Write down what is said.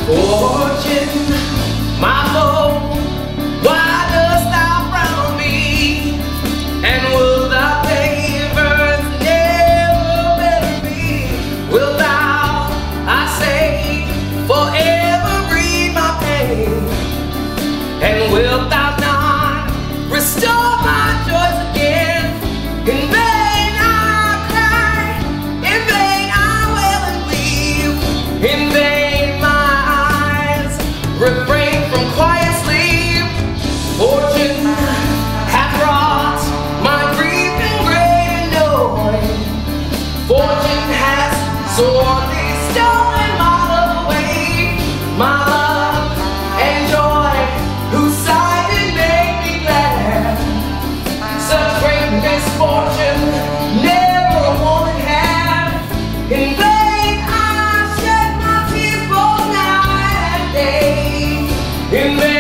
Fortune, my foe, why dost thou frown me? And will thy favors never better me? Wilt thou, I say, forever breed my pain? And wilt thou not restore my joys again? In vain I cry, in vain I wail and weep, in vain my eyes refrain from quiet sleep. Fortune hath wrought my grief and great annoy. Fortune has sorely stolen my love away, my love and joy, whose side did make me glad. Such great misfortune never a woman had. In vain I shed my tears both night and day. In vain